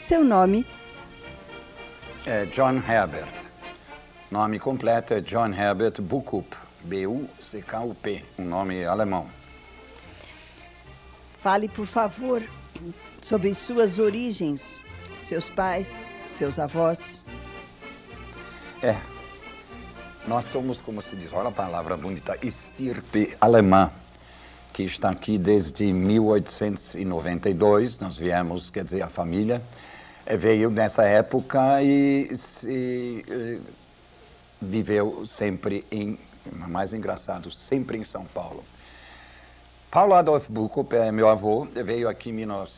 seu nome? É John Herbert. Nome completo é John Herbert Buckup, B-U-C-K-U-P, um nome alemão. Fale, por favor, sobre suas origens, seus pais, seus avós. Nós somos, como se diz, olha a palavra bonita, estirpe alemã, que está aqui desde 1892. Nós viemos, quer dizer, a família veio nessa época e viveu sempre mais engraçado, sempre em São Paulo. Paulo Adolf Buckup, meu avô, veio aqui em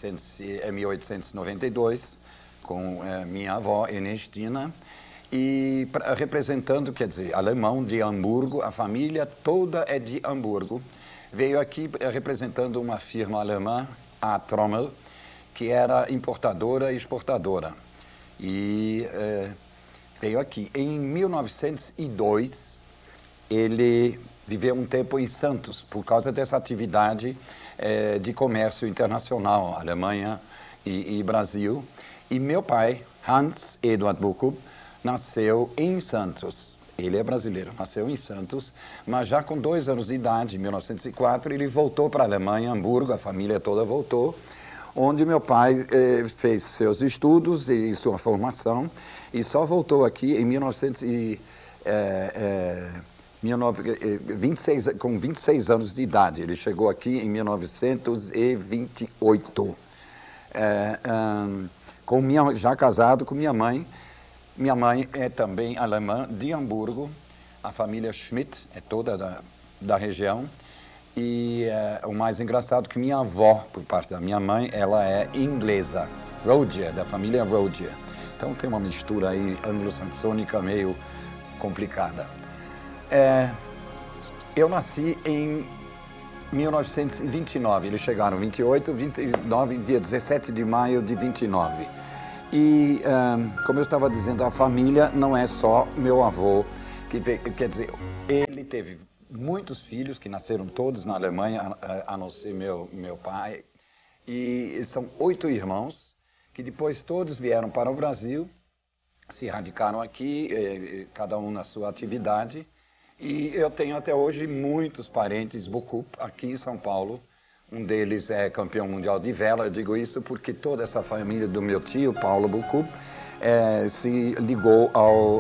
1892 com minha avó, Ernestina, e representando, quer dizer, alemão de Hamburgo, a família toda é de Hamburgo. Veio aqui representando uma firma alemã, a Trommel, que era importadora e exportadora. E veio aqui. Em 1902, ele viveu um tempo em Santos, por causa dessa atividade de comércio internacional, Alemanha e Brasil. E meu pai, Hans Eduard Buckup, nasceu em Santos. Ele é brasileiro, nasceu em Santos, mas já com 2 anos de idade, em 1904, ele voltou para a Alemanha, Hamburgo, a família toda voltou, onde meu pai fez seus estudos e sua formação, e só voltou aqui em com 26 anos de idade. Ele chegou aqui em 1928, já casado com minha mãe. Minha mãe é também alemã, de Hamburgo. A família Schmidt é toda da região. E o mais engraçado é que minha avó, por parte da minha mãe, ela é inglesa, Roger, da família Roger. Então tem uma mistura aí anglo-saxônica meio complicada. Eu nasci em 1929, eles chegaram em 28, 29, dia 17 de maio de 29. E, como eu estava dizendo, a família não é só meu avô, que veio, quer dizer, ele teve muitos filhos que nasceram todos na Alemanha, a não ser meu pai, e são 8 irmãos, que depois todos vieram para o Brasil, se radicaram aqui, cada um na sua atividade, e eu tenho até hoje muitos parentes Buckup aqui em São Paulo. Um deles é campeão mundial de vela. Eu digo isso porque toda essa família do meu tio, Paulo Buckup, se ligou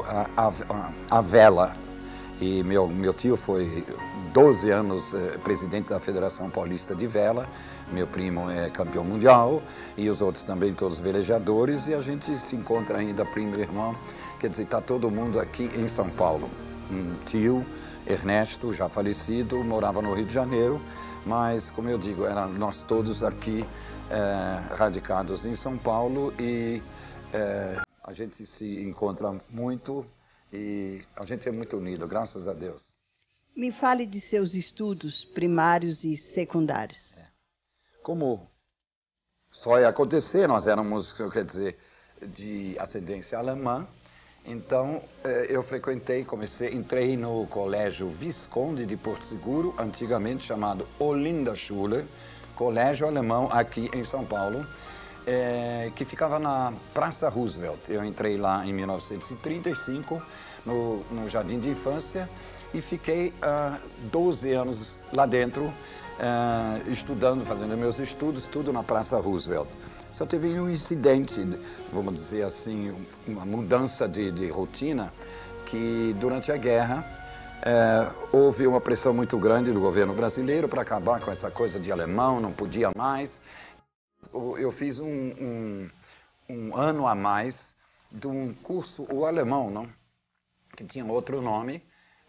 à vela. E meu tio foi 12 anos presidente da Federação Paulista de Vela. Meu primo é campeão mundial e os outros também, todos velejadores. E a gente se encontra ainda, primo e irmão. Quer dizer, está todo mundo aqui em São Paulo. Um tio, Ernesto, já falecido, morava no Rio de Janeiro. Mas, como eu digo, nós todos aqui radicados em São Paulo e a gente se encontra muito e a gente é muito unido, graças a Deus. Me fale de seus estudos primários e secundários. Como só ia acontecer, nós éramos, quer dizer, de ascendência alemã. Então, eu entrei no colégio Visconde de Porto Seguro, antigamente chamado Olinda-Schule, colégio alemão aqui em São Paulo, que ficava na Praça Roosevelt. Eu entrei lá em 1935, no jardim de infância, e fiquei 12 anos lá dentro, estudando, fazendo meus estudos, tudo na Praça Roosevelt. Só teve um incidente, vamos dizer assim, uma mudança de rotina, que durante a guerra houve uma pressão muito grande do governo brasileiro para acabar com essa coisa de alemão, não podia mais. Eu fiz um ano a mais de um curso, o alemão, não? Que tinha outro nome,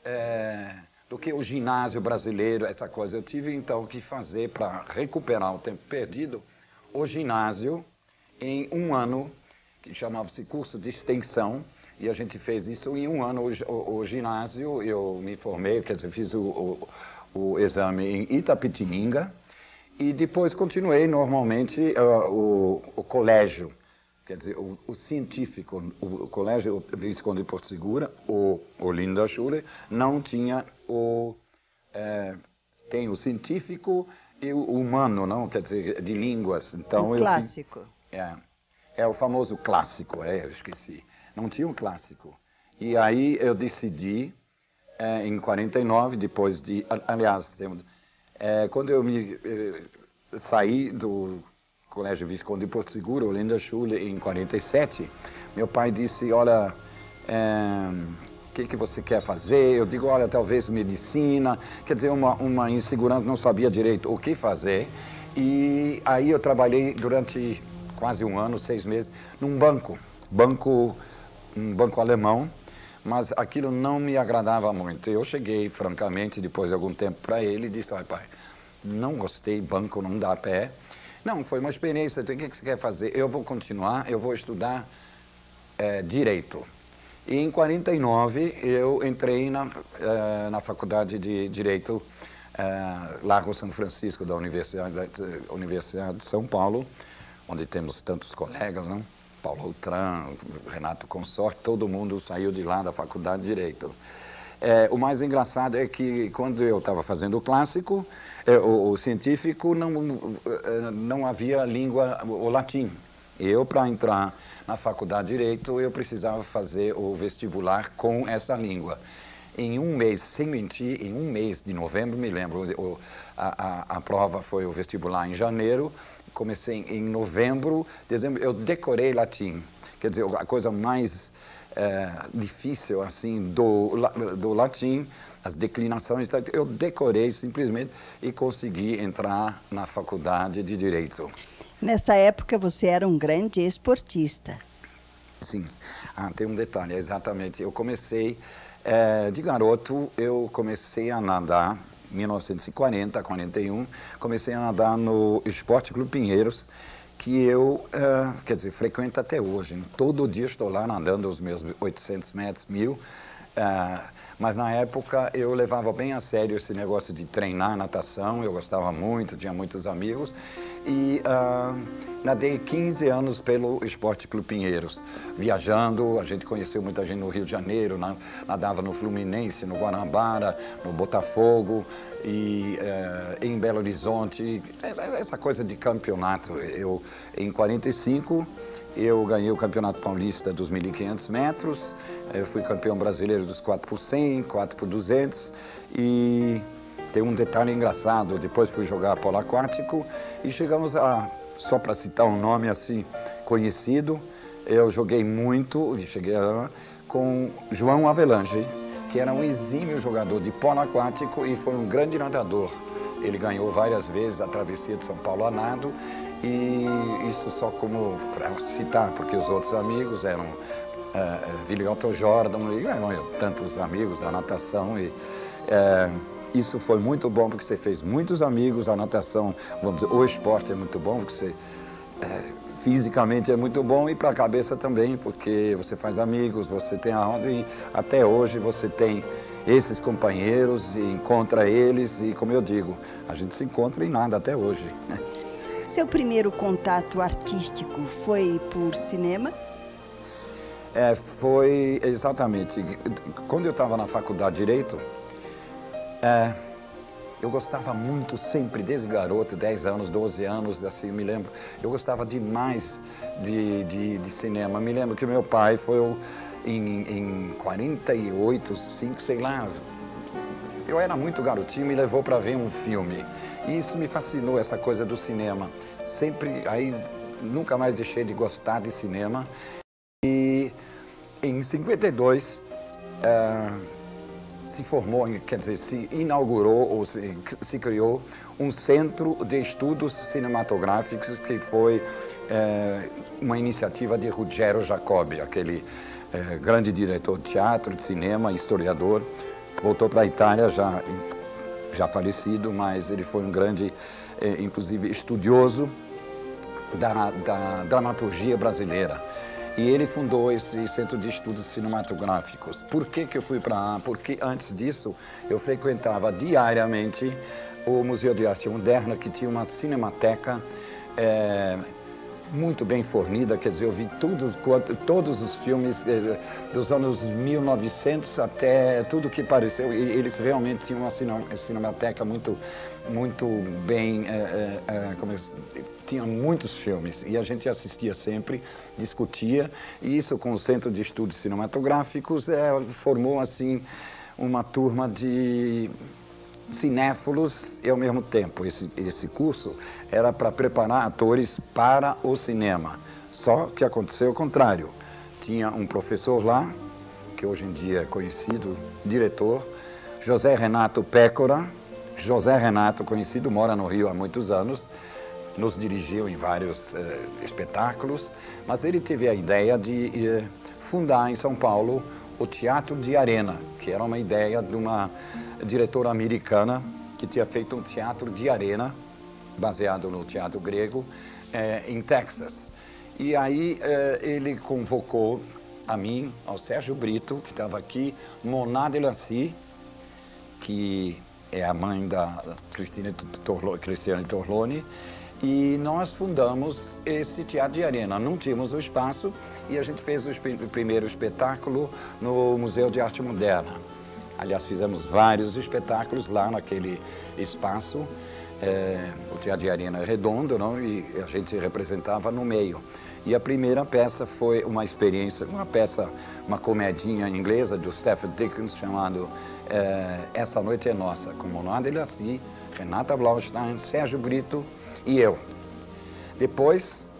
do que o ginásio brasileiro, essa coisa. Eu tive então que fazer, para recuperar o tempo perdido, o ginásio em um ano, que chamava-se curso de extensão, e a gente fez isso em um ano. O ginásio, eu me formei, quer dizer, fiz o exame em Itapetininga, e depois continuei normalmente o colégio, quer dizer, o científico, o colégio Visconde de Porto Seguro, o Olinda-Schule, não tinha tem o científico e o humano, não? Quer dizer, de línguas. Então, clássico. É o famoso clássico, eu esqueci. Não tinha um clássico. E aí eu decidi, em 49, depois de... Aliás, quando eu saí do Colégio Visconde de Porto Seguro, Olinda-Schule, em 47, meu pai disse, olha, o que você quer fazer? Eu digo, olha, talvez medicina. Quer dizer, uma insegurança, não sabia direito o que fazer. E aí eu trabalhei durante quase um ano, 6 meses, num um banco alemão, mas aquilo não me agradava muito. Eu cheguei, francamente, depois de algum tempo para ele e disse, olha, pai, não gostei, banco não dá pé. Não, foi uma experiência, o que você quer fazer? Eu vou continuar, eu vou estudar Direito. E em 49 eu entrei na Faculdade de Direito Largo São Francisco da Universidade de São Paulo, onde temos tantos colegas, não? Paulo Outram, Renato Consorte, todo mundo saiu de lá da Faculdade de Direito. O mais engraçado é que quando eu estava fazendo o clássico, o científico, não havia língua, o latim. Eu, para entrar na Faculdade de Direito, eu precisava fazer o vestibular com essa língua. Em um mês, sem mentir, em um mês de novembro, me lembro, a prova foi o vestibular em janeiro, comecei em novembro, dezembro, eu decorei latim. Quer dizer, a coisa mais difícil, assim, do latim, as declinações, eu decorei simplesmente e consegui entrar na Faculdade de Direito. Nessa época você era um grande esportista. Sim. Tem um detalhe, exatamente. Eu comecei, de garoto, eu comecei a nadar, em 1940, 41, comecei a nadar no Esporte Clube Pinheiros, que eu, quer dizer, frequento até hoje. Todo dia estou lá nadando os meus 800 metros, 1000. Mas na época eu levava bem a sério esse negócio de treinar natação, eu gostava muito, tinha muitos amigos. E nadei 15 anos pelo Esporte Clube Pinheiros, viajando, a gente conheceu muita gente no Rio de Janeiro, nadava no Fluminense, no Guanabara, no Botafogo e em Belo Horizonte, essa coisa de campeonato. Em 45, eu ganhei o Campeonato Paulista dos 1.500 metros, eu fui campeão brasileiro dos 4 por 100, 4 por 200 e... Tem um detalhe engraçado, depois fui jogar polo aquático e chegamos só para citar um nome assim conhecido, eu joguei muito, e cheguei com João Avelange, que era um exímio jogador de polo aquático e foi um grande nadador. Ele ganhou várias vezes a travessia de São Paulo a nado e isso só como para citar, porque os outros amigos eram Vilioto Jordan e eram tantos amigos da natação e... Isso foi muito bom, porque você fez muitos amigos, a natação, vamos dizer, o esporte é muito bom, porque você fisicamente é muito bom e para a cabeça também, porque você faz amigos, você tem a onda e até hoje você tem esses companheiros e encontra eles e, como eu digo, a gente se encontra em nada até hoje. Seu primeiro contato artístico foi por cinema? Foi exatamente, quando eu estava na faculdade de Direito, eu gostava muito sempre, desde garoto, 10 anos, 12 anos, assim, me lembro. Eu gostava demais de cinema. Me lembro que meu pai foi em 48, 5, sei lá. Eu era muito garotinho, me levou para ver um filme. E isso me fascinou, essa coisa do cinema. Sempre, aí, nunca mais deixei de gostar de cinema. E em 52... se formou, quer dizer, se inaugurou ou se criou um centro de estudos cinematográficos que foi uma iniciativa de Ruggero Jacobi, aquele grande diretor de teatro, de cinema, historiador. Voltou para a Itália já falecido, mas ele foi um grande, inclusive, estudioso da dramaturgia brasileira. E ele fundou esse Centro de Estudos Cinematográficos. Por que eu fui para lá? Porque antes disso eu frequentava diariamente o Museu de Arte Moderna, que tinha uma cinemateca muito bem fornida, quer dizer, eu vi todos os filmes dos anos 1900 até tudo que pareceu, e eles realmente tinham uma cinemateca muito bem, tinha muitos filmes, e a gente assistia sempre, discutia, e isso com o Centro de Estudos Cinematográficos formou, assim, uma turma de cinéfilos e, ao mesmo tempo, esse curso era para preparar atores para o cinema. Só que aconteceu o contrário. Tinha um professor lá, que hoje em dia é conhecido, diretor, José Renato Pécora. José Renato, conhecido, mora no Rio há muitos anos, nos dirigiu em vários espetáculos, mas ele teve a ideia de fundar em São Paulo o Teatro de Arena, que era uma ideia de uma diretora americana que tinha feito um teatro de arena, baseado no teatro grego, em Texas. E aí ele convocou a mim, ao Sérgio Brito, que estava aqui, Moná Delacy, que é a mãe da Cristiane Torlone, e nós fundamos esse teatro de arena. Não tínhamos o espaço e a gente fez o primeiro espetáculo no Museu de Arte Moderna. Aliás, fizemos vários espetáculos lá naquele espaço. O Teatro de Arena é redondo, não? E a gente representava no meio. E a primeira peça foi uma experiência, uma comedinha inglesa do Stephen Dickens, chamado Essa Noite é Nossa, com Moná Delacy, Renata Blaustein, Sérgio Brito e eu. Depois,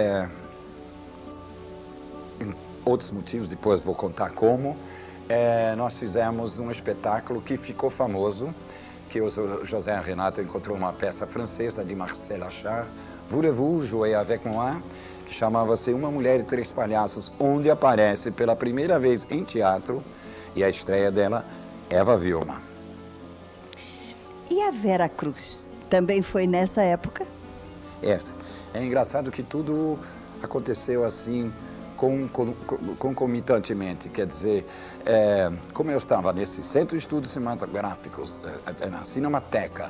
em outros motivos, depois vou contar como, nós fizemos um espetáculo que ficou famoso, que o José Renato encontrou uma peça francesa de Marcel Achard, Voulez-vous jouer avec moi? Que chamava-se Uma Mulher e Três Palhaços, onde aparece pela primeira vez em teatro, e a estreia dela, Eva Vilma. E a Vera Cruz? Também foi nessa época? É engraçado que tudo aconteceu assim, concomitantemente, quer dizer, como eu estava nesse Centro de Estudos Cinematográficos, na Cinemateca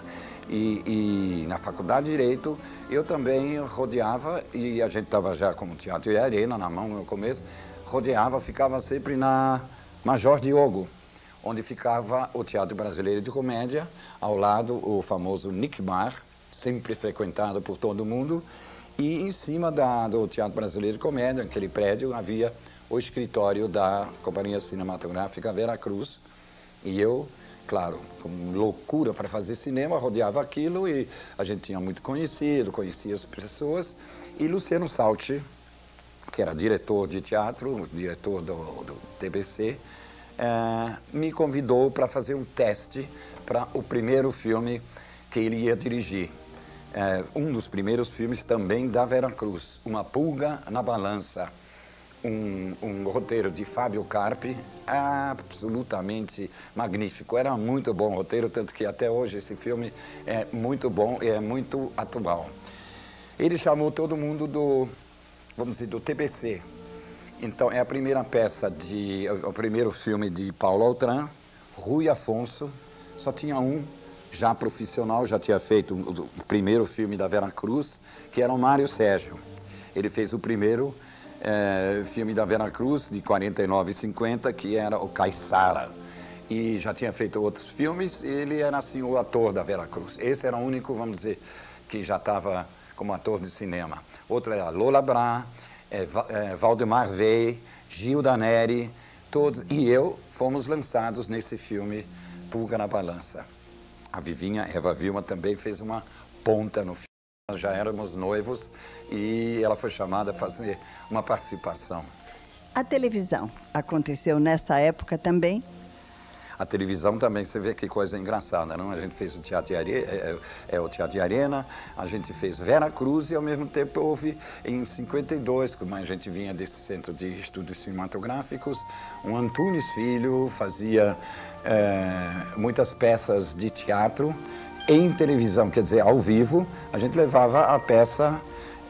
e na Faculdade de Direito, eu também rodeava, e a gente estava já com o Teatro de Arena na mão no começo, ficava sempre na Major Diogo, onde ficava o Teatro Brasileiro de Comédia, ao lado o famoso Nick Bar, sempre frequentado por todo mundo. E em cima do Teatro Brasileiro de Comédia, naquele prédio, havia o escritório da Companhia Cinematográfica Vera Cruz. E eu, claro, com loucura para fazer cinema, rodeava aquilo e a gente tinha muito conhecido, conhecia as pessoas. E Luciano Salti, que era diretor de teatro, diretor do TBC, me convidou para fazer um teste para o primeiro filme que ele ia dirigir. Um dos primeiros filmes também da Vera Cruz, Uma Pulga na Balança, um roteiro de Fábio Carpi, absolutamente magnífico. Era muito bom o roteiro, tanto que até hoje esse filme é muito bom e é muito atual. Ele chamou todo mundo vamos dizer, do TBC. Então é a primeira peça, o primeiro filme de Paulo Autran, Rui Afonso, só tinha um já profissional, já tinha feito o primeiro filme da Vera Cruz, que era o Mário Sérgio. Ele fez o primeiro filme da Vera Cruz, de 49 e 50, que era o Caiçara. E já tinha feito outros filmes, e ele era, assim, o ator da Vera Cruz. Esse era o único, vamos dizer, que já estava como ator de cinema. Outro era Lola Brá, Valdemar Vey, Gilda Neri, todos, e eu fomos lançados nesse filme Pulga na Balança. A Vivinha, Eva Vilma, também fez uma ponta no filme. Nós já éramos noivos e ela foi chamada a fazer uma participação. A televisão aconteceu nessa época também? A televisão também, você vê que coisa engraçada, não? A gente fez o Teatro de Arena, a gente fez Vera Cruz e, ao mesmo tempo, houve, em 52, como a gente vinha desse Centro de Estudos Cinematográficos, um Antunes Filho fazia muitas peças de teatro em televisão, quer dizer, ao vivo. A gente levava a peça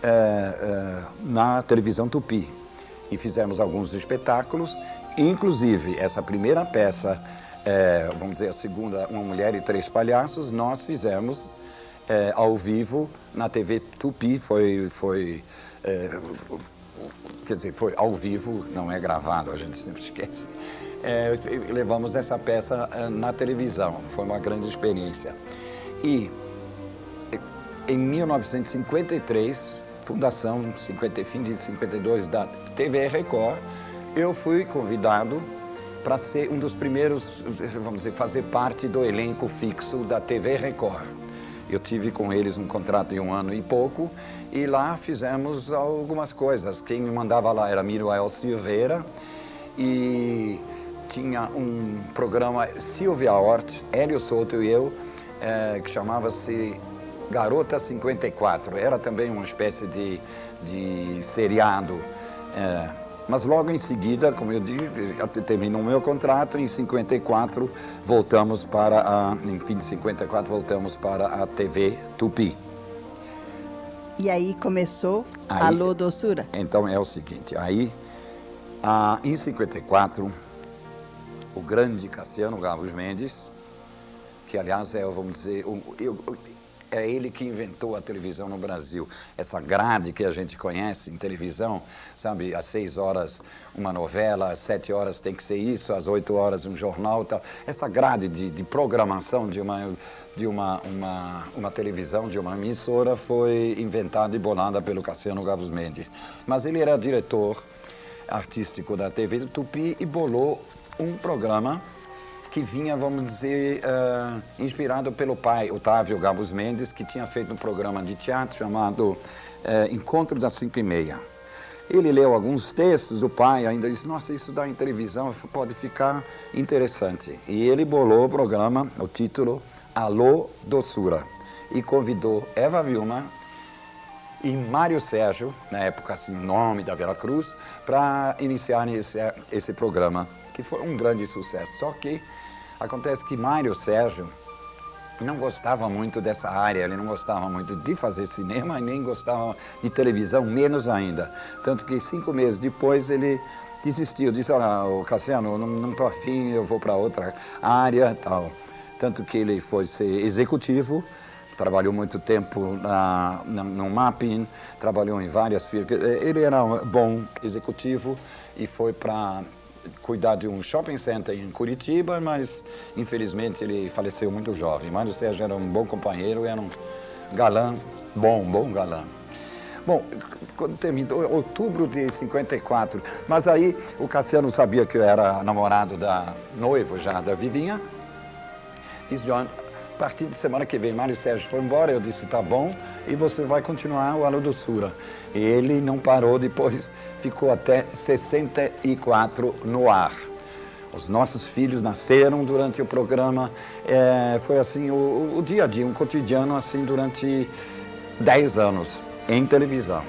na televisão Tupi e fizemos alguns espetáculos, inclusive essa primeira peça, vamos dizer, a segunda, Uma Mulher e Três Palhaços, nós fizemos ao vivo na TV Tupi, quer dizer, foi ao vivo, não é gravado, a gente sempre esquece. Levamos essa peça na televisão, foi uma grande experiência. E em 1953, fundação, fim de 52 da TV Record, eu fui convidado para ser um dos primeiros, vamos dizer, fazer parte do elenco fixo da TV Record. Eu tive com eles um contrato de 1 ano e pouco e lá fizemos algumas coisas. Quem me mandava lá era Miroel Silveira e tinha um programa Silvia Hort, Hélio Souto e eu, que chamava-se Garota 54. Era também uma espécie de seriado. Mas logo em seguida, como eu digo, terminou o meu contrato, em 54 voltamos em fim de 54 voltamos para a TV Tupi. E aí começou Alô Doçura? Então é o seguinte, em 54, o grande Cassiano Gavos Mendes, que aliás vamos dizer, é ele que inventou a televisão no Brasil. Essa grade que a gente conhece em televisão, sabe, às 6 horas uma novela, às 7 horas tem que ser isso, às 8 horas um jornal e tal. Essa grade de programação de uma televisão, de uma emissora, foi inventada e bolada pelo Cassiano Gavos Mendes. Mas ele era diretor artístico da TV Tupi e bolou um programa que vinha, vamos dizer, inspirado pelo pai, Otávio Gavos Mendes, que tinha feito um programa de teatro chamado Encontro das 5h30. Ele leu alguns textos, o pai ainda disse, nossa, isso dá em televisão, pode ficar interessante. E ele bolou o programa, o título, Alô Doçura, e convidou Eva Vilma e Mário Sérgio, na época assim, nome da Veracruz, para iniciar esse programa, que foi um grande sucesso. Só que acontece que Mário Sérgio não gostava muito dessa área, ele não gostava muito de fazer cinema e nem gostava de televisão, menos ainda. Tanto que 5 meses depois ele desistiu, disse, olha, Cassiano, não estou afim, eu vou para outra área tal. Tanto que ele foi ser executivo, trabalhou muito tempo no Mapping, trabalhou em várias firmas. Ele era um bom executivo e foi para cuidar de um shopping center em Curitiba, mas infelizmente ele faleceu muito jovem. Mário Sérgio era um bom companheiro, era um galã, bom galã. Bom, quando terminou, outubro de 54, mas aí o Cassiano sabia que eu era namorado noivo já da Vivinha, disse, John, a partir de semana que vem, Mário Sérgio foi embora, eu disse, tá bom, e você vai continuar o Alô Doçura. E ele não parou, depois ficou até 64 no ar. Os nossos filhos nasceram durante o programa, foi assim, o dia a dia, um cotidiano assim, durante 10 anos, em televisão.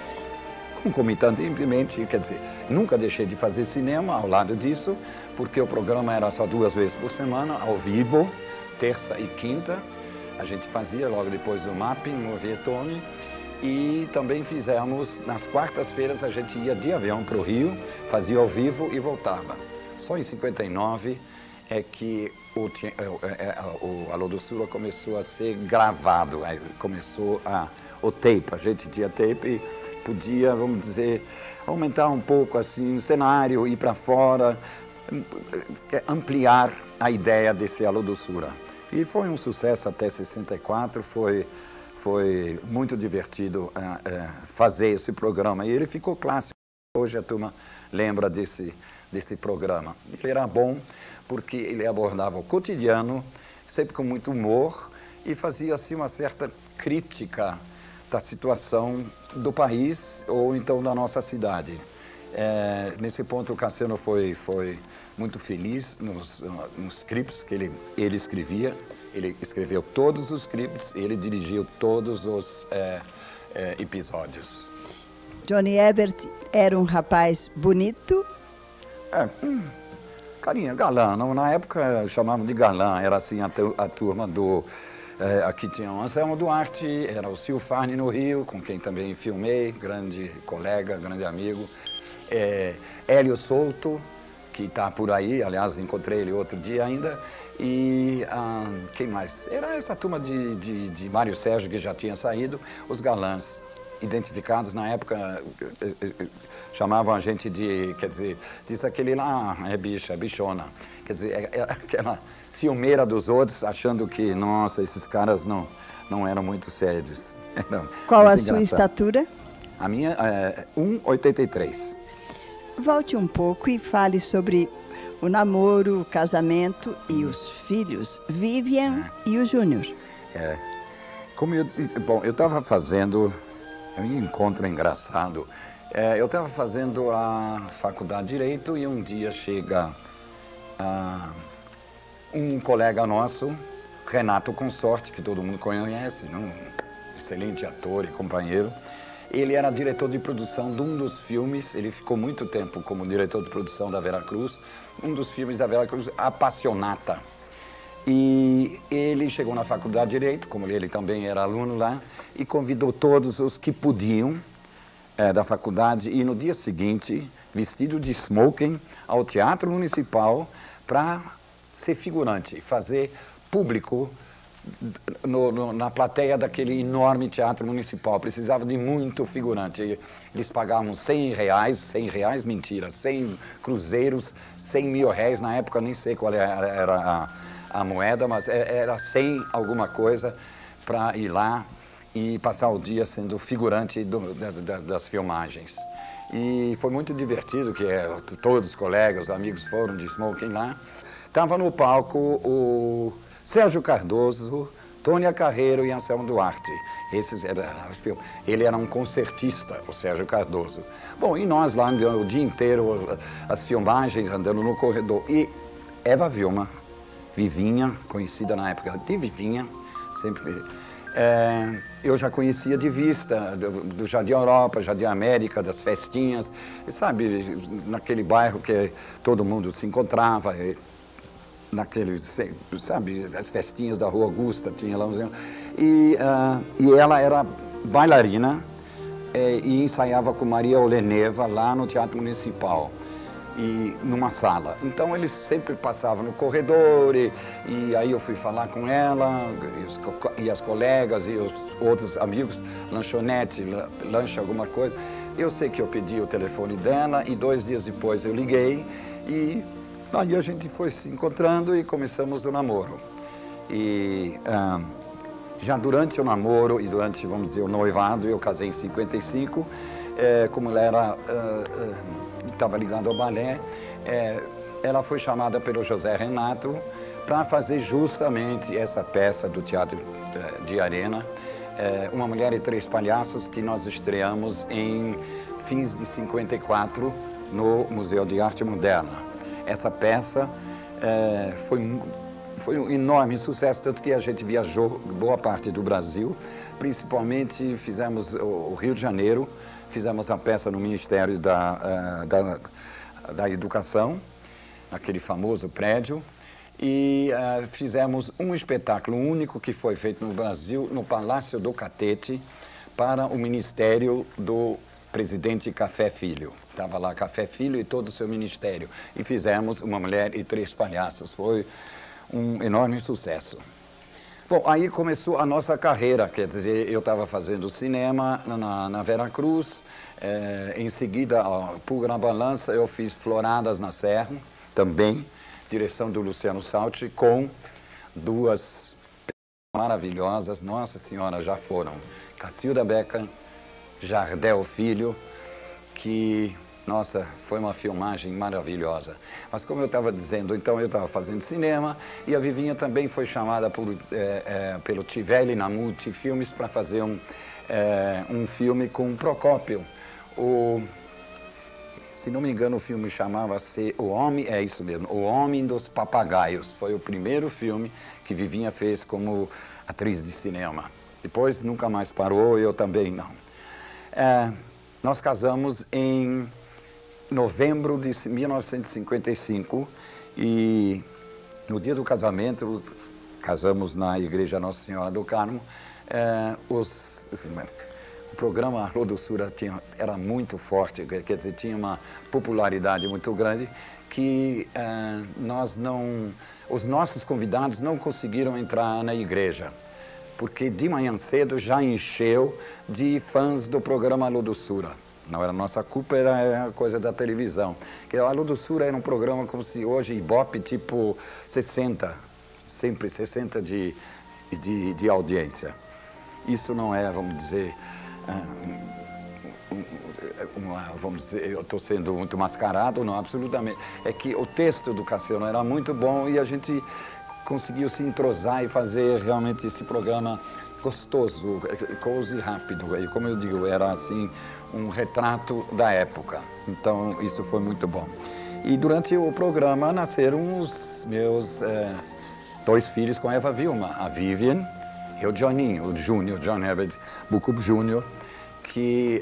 Concomitantemente, quer dizer, nunca deixei de fazer cinema ao lado disso, porque o programa era só 2 vezes por semana, ao vivo, terça e quinta, a gente fazia logo depois do Mapping, no Vietone, e também fizemos, nas quartas-feiras a gente ia de avião para o Rio, fazia ao vivo e voltava. Só em 59 é que o Alô Doçura começou a ser gravado, aí começou o tape, a gente tinha tape e podia, vamos dizer, aumentar um pouco assim, o cenário, ir para fora, ampliar a ideia desse Alô Doçura. E foi um sucesso até 64, foi muito divertido fazer esse programa. E ele ficou clássico. Hoje a turma lembra desse programa. Ele era bom porque ele abordava o cotidiano, sempre com muito humor, e fazia assim uma certa crítica da situação do país ou então da nossa cidade. Nesse ponto o Cassiano foi muito feliz nos scripts que ele escrevia. Ele escreveu todos os scripts, ele dirigiu todos os episódios. Johnny Ebert era um rapaz bonito? Carinha, galã. Na época chamavam de galã, era assim a turma do... aqui tinha o Anselmo Duarte, era o Silfarne no Rio, com quem também filmei, grande colega, grande amigo. Hélio Souto, que está por aí, aliás, encontrei ele outro dia ainda, e quem mais? Era essa turma de Mário Sérgio, que já tinha saído, os galãs, identificados na época, chamavam a gente de, quer dizer, disse aquele lá, é bicha, é bichona, quer dizer, é aquela ciumeira dos outros, achando que, nossa, esses caras não eram muito sérios. Qual a sua estatura? A minha é 1,83. Volte um pouco e fale sobre o namoro, o casamento e os filhos, Vivian e o Júnior. Bom, eu estava fazendo, um encontro engraçado, eu estava fazendo a faculdade de Direito e um dia chega um colega nosso, Renato Consorte, que todo mundo conhece, um excelente ator e companheiro. Ele era diretor de produção de um dos filmes, ele ficou muito tempo como diretor de produção da Veracruz, um dos filmes da Veracruz, Apassionata. E ele chegou na faculdade de Direito, como ele também era aluno lá, e convidou todos os que podiam da faculdade ir no dia seguinte, vestido de smoking, ao Teatro Municipal para ser figurante, fazer público na plateia daquele enorme Teatro Municipal. Precisava de muito figurante. Eles pagavam R$100, mentira, 100 cruzeiros, 100 mil réis. Na época, nem sei qual era a moeda, mas era 100 alguma coisa para ir lá e passar o dia sendo figurante das filmagens. E foi muito divertido, que todos os colegas, amigos foram de smoking lá. Estava no palco o Sérgio Cardoso, Tônia Carreiro e Anselmo Duarte. Ele era um concertista, o Sérgio Cardoso. Bom, e nós lá andando o dia inteiro, as filmagens, andando no corredor. E Eva Vilma, Vivinha, conhecida na época de Vivinha, sempre... eu já conhecia de vista, do Jardim Europa, Jardim América, das festinhas, e sabe, naquele bairro que todo mundo se encontrava, naqueles, sabe, as festinhas da Rua Augusta, tinha lá. E ela era bailarina e ensaiava com Maria Oleneva lá no Teatro Municipal, e numa sala. Então eles sempre passavam no corredor e aí eu fui falar com ela e as colegas e os outros amigos, lanchonete, lanche alguma coisa. Eu sei que eu pedi o telefone dela e 2 dias depois eu liguei e aí a gente foi se encontrando e começamos o namoro. E já durante o namoro e durante, vamos dizer, o noivado, eu casei em 55, como ela estava ligada ao balé, ela foi chamada pelo José Renato para fazer justamente essa peça do Teatro de Arena, Uma Mulher e Três Palhaços, que nós estreamos em fins de 54 no Museu de Arte Moderna. Essa peça foi um enorme sucesso, tanto que a gente viajou boa parte do Brasil, principalmente fizemos o Rio de Janeiro, fizemos a peça no Ministério da Educação, aquele famoso prédio, e fizemos um espetáculo único que foi feito no Brasil, no Palácio do Catete, para o Ministério do Presidente Café Filho. Estava lá Café Filho e todo o seu ministério. E fizemos Uma Mulher e Três Palhaços. Foi um enorme sucesso. Bom, aí começou a nossa carreira. Quer dizer, eu estava fazendo cinema na Veracruz. Em seguida, Pulga na Balança, eu fiz Floradas na Serra, também, direção do Luciano Salti, com 2 maravilhosas. Nossa Senhora, já foram. Cacilda Beca, Jardel Filho, que, nossa, foi uma filmagem maravilhosa. Mas como eu estava dizendo, então eu estava fazendo cinema e a Vivinha também foi chamada pelo Tivelli na Multifilmes para fazer um filme com o Procópio. Se não me engano, o filme chamava-se O Homem, é isso mesmo, O Homem dos Papagaios. Foi o primeiro filme que Vivinha fez como atriz de cinema. Depois nunca mais parou, eu também não. Nós casamos em novembro de 1955 e no dia do casamento, casamos na Igreja Nossa Senhora do Carmo, o programa Alô Doçura era muito forte, quer dizer, tinha uma popularidade muito grande que os nossos convidados não conseguiram entrar na igreja, porque de manhã cedo já encheu de fãs do programa Alô Doçura. Não era nossa culpa, era a coisa da televisão. Porque a Alô Doçura era um programa como se hoje Ibope, tipo 60, sempre 60 de audiência. Isso não é, vamos dizer, vamos dizer, eu estou sendo muito mascarado, não, absolutamente. É que o texto do Cassiano era muito bom e a gente conseguiu se entrosar e fazer realmente esse programa gostoso, cozy e rápido. E como eu digo, era assim um retrato da época. Então isso foi muito bom. E durante o programa nasceram os meus 2 filhos com Eva Vilma, a Vivian e o Johninho, o Júnior, John Herbert Bucup Jr., que,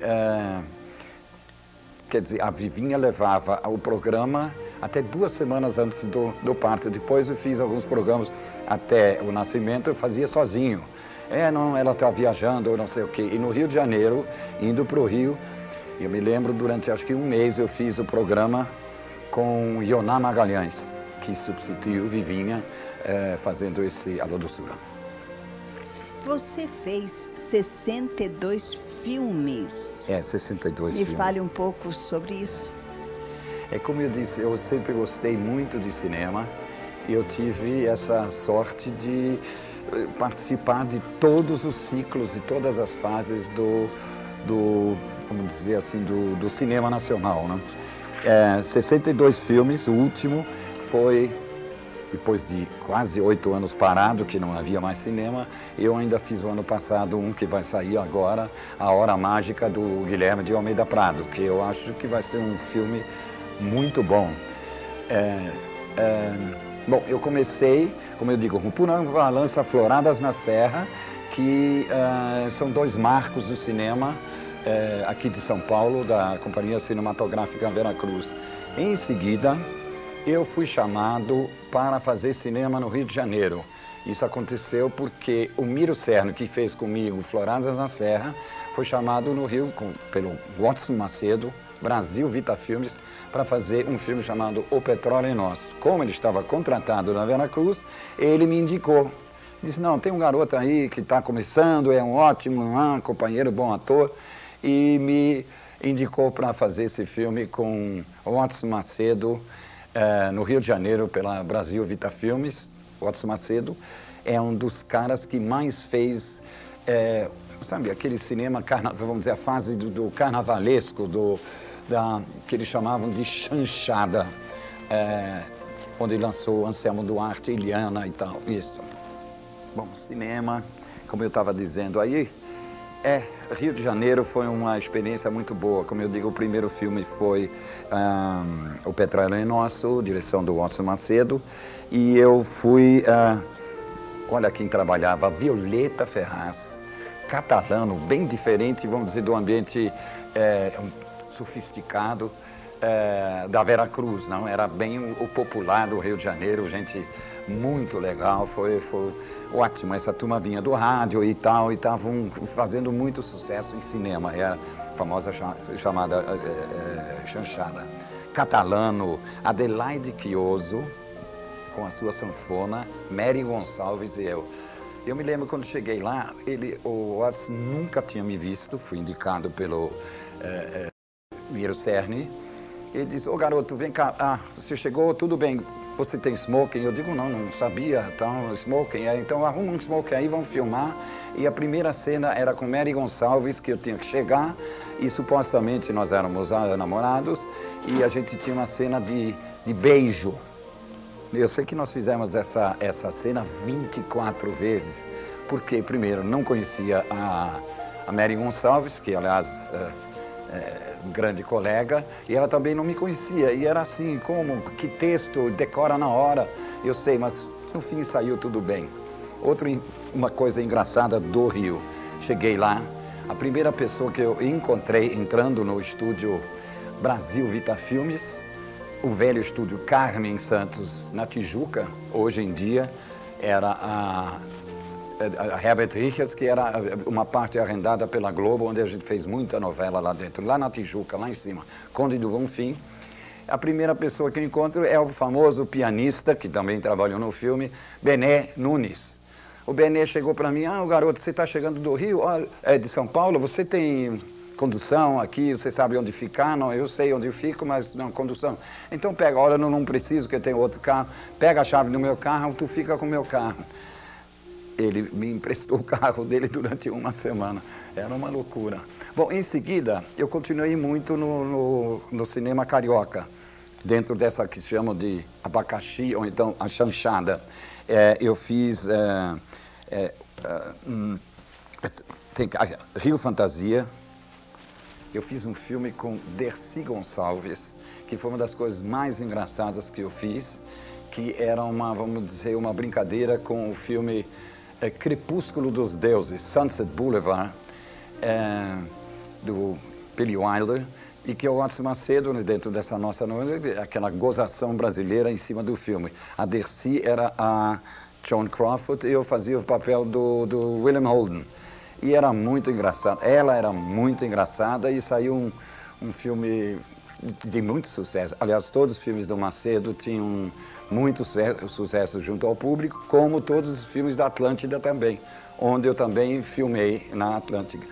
quer dizer, a Vivinha levava o programa até 2 semanas antes do parto. Depois eu fiz alguns programas até o nascimento, eu fazia sozinho. Não, ela está viajando, ou não sei o quê. E no Rio de Janeiro, indo para o Rio, eu me lembro, durante acho que 1 mês, eu fiz o programa com Ioná Magalhães, que substituiu Vivinha, fazendo esse Alô Doçura. Você fez 62 filmes. 62 filmes. Me fale um pouco sobre isso. Como eu disse, eu sempre gostei muito de cinema. Eu tive essa sorte de participar de todos os ciclos e todas as fases vamos dizer assim, do cinema nacional, né? 62 filmes, o último foi, depois de quase 8 anos parado, que não havia mais cinema, eu ainda fiz o ano passado um que vai sair agora, A Hora Mágica, do Guilherme de Almeida Prado, que eu acho que vai ser um filme muito bom. Bom, eu comecei, como eu digo, com Pura Balança, Floradas na Serra, que são 2 marcos do cinema aqui de São Paulo, da Companhia Cinematográfica Veracruz. Em seguida, eu fui chamado para fazer cinema no Rio de Janeiro. Isso aconteceu porque o Miro Serno, que fez comigo Floradas na Serra, foi chamado no Rio pelo Watson Macedo, Brasil Vita Filmes, para fazer um filme chamado O Petróleo é Nosso. Como ele estava contratado na Veracruz, ele me indicou. Disse, não, tem um garoto aí que está começando, é um ótimo companheiro, bom ator, e me indicou para fazer esse filme com o Watson Macedo, no Rio de Janeiro, pela Brasil Vita Filmes. O Watson Macedo é um dos caras que mais fez, sabe, aquele cinema, vamos dizer, a fase do carnavalesco, que eles chamavam de chanchada, onde lançou Anselmo Duarte, Iliana e tal, isso. Bom, cinema, como eu estava dizendo aí, Rio de Janeiro foi uma experiência muito boa. Como eu digo, o primeiro filme foi O Petróleo é Nosso, direção do Watson Macedo, e eu fui, olha quem trabalhava, Violeta Ferraz, catalano, bem diferente, vamos dizer, do ambiente sofisticado da Veracruz, não? Era bem o popular do Rio de Janeiro, gente muito legal, foi ótimo. Essa turma vinha do rádio e tal, e estavam fazendo muito sucesso em cinema, era a famosa chamada chanchada. Catalano, Adelaide Chioso, com a sua sanfona, Mary Gonçalves e eu. Eu me lembro quando cheguei lá, o Watson nunca tinha me visto, fui indicado pelo Miro Serni. Ele disse, ô garoto, vem cá, você chegou, tudo bem, você tem smoking? Eu digo, não sabia, então, smoking, então arruma um smoking aí, vamos filmar. E a primeira cena era com Mary Gonçalves, que eu tinha que chegar, e supostamente nós éramos namorados, e a gente tinha uma cena de beijo. Eu sei que nós fizemos essa cena 24 vezes, porque, primeiro, não conhecia a Mary Gonçalves, que, aliás, um grande colega, e ela também não me conhecia. E era assim, que texto, decora na hora. Eu sei, mas no fim saiu tudo bem. Uma coisa engraçada do Rio. Cheguei lá, a primeira pessoa que eu encontrei entrando no estúdio Brasil Vita Filmes, o velho estúdio Carmen Santos, na Tijuca, hoje em dia, era a Herbert Richards, que era uma parte arrendada pela Globo, onde a gente fez muita novela lá dentro, lá na Tijuca, lá em cima, Conde do Bonfim. A primeira pessoa que eu encontro é o famoso pianista, que também trabalhou no filme, Bené Nunes. O Bené chegou para mim, garoto, você está chegando do Rio, de São Paulo, você tem condução aqui, você sabe onde ficar? Não, eu sei onde eu fico, mas não, condução. Então pega, olha, eu não preciso, que eu tenho outro carro, pega a chave do meu carro, tu fica com o meu carro. Ele me emprestou o carro dele durante uma semana. Era uma loucura. Bom, em seguida, eu continuei muito no cinema carioca, dentro dessa que se chama de abacaxi, ou então a chanchada. Eu fiz Rio Fantasia. Eu fiz um filme com Dercy Gonçalves, que foi uma das coisas mais engraçadas que eu fiz, que era uma, vamos dizer, uma brincadeira com o filme Crepúsculo dos Deuses, Sunset Boulevard, do Billy Wilder, e que o Watson Macedo, dentro dessa nossa noite, aquela gozação brasileira em cima do filme. A Dercy era a Joan Crawford e eu fazia o papel do William Holden. E era muito engraçado, ela era muito engraçada e saiu um filme de muito sucesso. Aliás, todos os filmes do Macedo tinham muito sucesso junto ao público, como todos os filmes da Atlântida também, onde eu também filmei na Atlântida.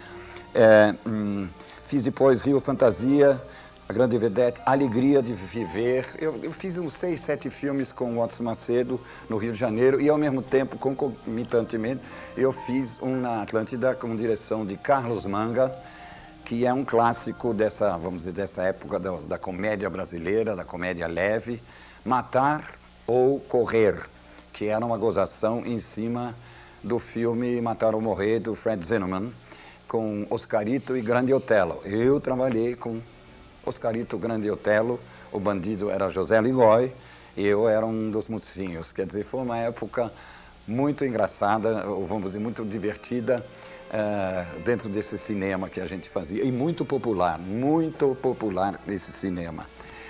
Fiz depois Rio Fantasia, A Grande Vedete, Alegria de Viver. Eu fiz uns 6, 7 filmes com o Watson Macedo no Rio de Janeiro e, ao mesmo tempo, concomitantemente, eu fiz um na Atlântida com direção de Carlos Manga, que é um clássico dessa, vamos dizer, dessa época da comédia brasileira, da comédia leve, Matar ou Correr, que era uma gozação em cima do filme Matar ou Morrer, do Fred Zinnemann, com Oscarito e Grande Otelo. Eu trabalhei com Oscarito, Grande Otelo, o bandido era José Lilói, e eu era um dos mocinhos. Quer dizer, foi uma época muito engraçada, ou vamos dizer, muito divertida, dentro desse cinema que a gente fazia, e muito popular esse cinema.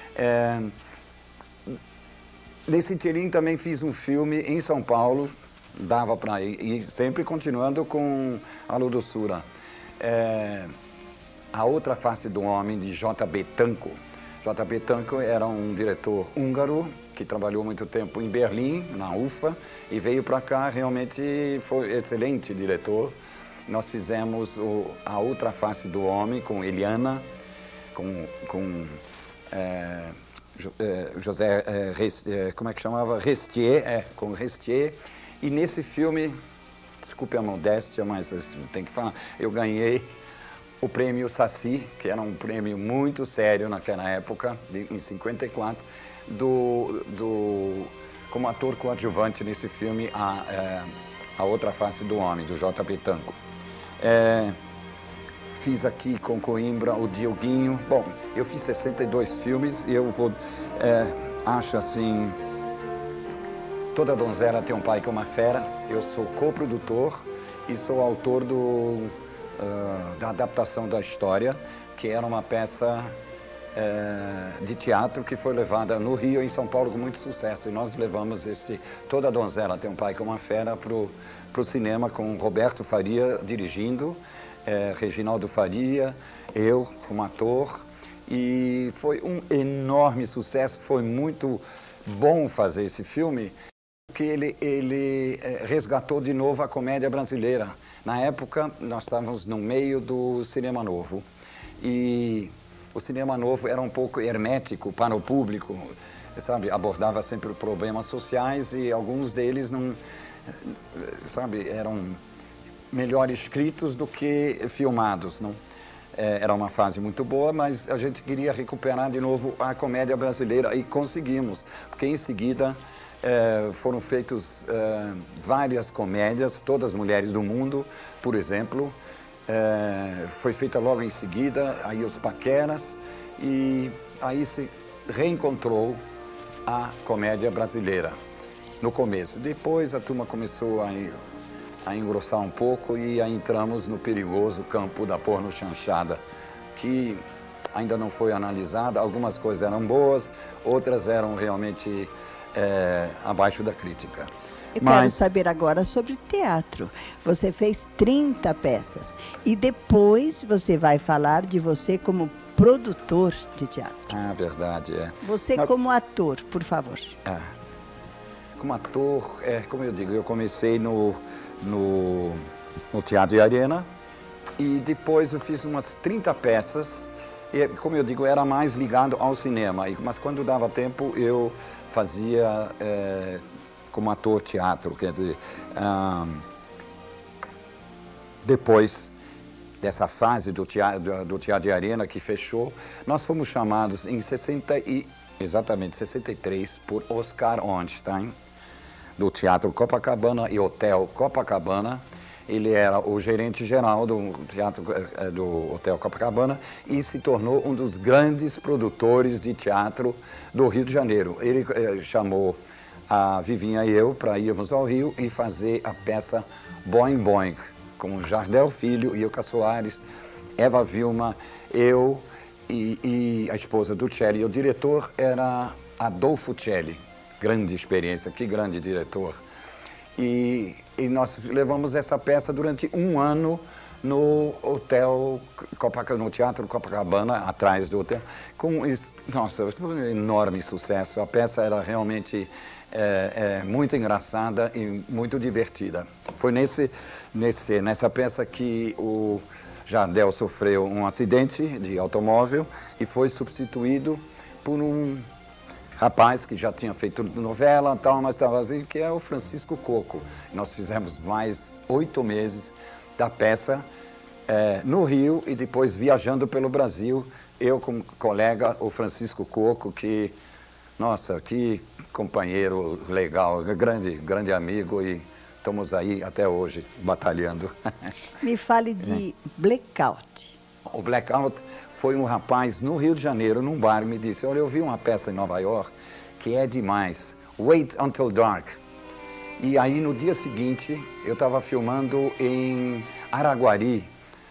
Nesse inteirinho também fiz um filme em São Paulo, dava para ir, e sempre continuando com a Ludossura. A Outra Face do Homem, de J.B. Tanco. J.B. Tanco era um diretor húngaro que trabalhou muito tempo em Berlim, na UFA, e veio para cá, realmente foi excelente diretor. Nós fizemos A Outra Face do Homem com Eliana, com José, como é que chamava? Restier, com Restier. E nesse filme, desculpe a modéstia, mas tem que falar, eu ganhei o prêmio Saci, que era um prêmio muito sério naquela época, em 54, como ator coadjuvante nesse filme, A Outra Face do Homem, do J.B. Tanco. Fiz aqui com Coimbra o Dioguinho. Bom, eu fiz 62 filmes e eu acho assim, Toda Donzela Tem um Pai que é uma Fera. Eu sou coprodutor e sou autor da adaptação da história, que era uma peça de teatro que foi levada no Rio e em São Paulo com muito sucesso. E nós levamos Toda Donzela Tem um Pai que é uma Fera para o cinema, com Roberto Faria dirigindo, Reginaldo Faria, eu como ator. E foi um enorme sucesso, foi muito bom fazer esse filme, porque ele resgatou de novo a comédia brasileira. Na época, nós estávamos no meio do cinema novo. E o cinema novo era um pouco hermético para o público, sabe? Abordava sempre problemas sociais e alguns deles não, sabe, eram melhor escritos do que filmados, não? Era uma fase muito boa, mas a gente queria recuperar de novo a comédia brasileira e conseguimos, porque em seguida foram feitas várias comédias, Todas as Mulheres do Mundo, por exemplo, foi feita logo em seguida, aí Os Paqueras, e aí se reencontrou a comédia brasileira no começo. Depois a turma começou a engrossar um pouco e aí entramos no perigoso campo da pornochanchada, que ainda não foi analisada. Algumas coisas eram boas, outras eram realmente abaixo da crítica. Eu quero saber agora sobre teatro. Você fez 30 peças e depois você vai falar de você como produtor de teatro. Ah, verdade, é. Você como ator, por favor. Como ator, como eu digo, eu comecei no Teatro de Arena e depois eu fiz umas 30 peças. E, como eu digo, era mais ligado ao cinema, mas quando dava tempo eu fazia como ator teatro, quer dizer, depois dessa fase do teatro de Arena que fechou, nós fomos chamados em exatamente 63 por Oscar Ornstein, do Teatro Copacabana e Hotel Copacabana. Ele era o gerente geral do Hotel Copacabana e se tornou um dos grandes produtores de teatro do Rio de Janeiro. Ele chamou a Vivinha e eu para irmos ao Rio e fazer a peça Boing Boing, com Jardel Filho, Ilka Soares, Eva Vilma, eu e a esposa do Celli. O diretor era Adolfo Celli. Grande experiência, que grande diretor. E nós levamos essa peça durante um ano no no Teatro Copacabana, atrás do hotel. Nossa, foi um enorme sucesso. A peça era realmente muito engraçada e muito divertida. Foi nessa peça que o Jardel sofreu um acidente de automóvel e foi substituído por um rapaz que já tinha feito novela, tal, mas estava assim, que é o Francisco Coco. Nós fizemos mais 8 meses da peça no Rio e depois viajando pelo Brasil, eu com colega, o Francisco Coco, que, nossa, que companheiro legal, grande amigo, e estamos aí até hoje batalhando. Me fale de Blackout. O Blackout foi um rapaz no Rio de Janeiro, num bar, me disse, olha, eu vi uma peça em Nova York que é demais, Wait Until Dark. E aí, no dia seguinte, eu estava filmando em Araguari,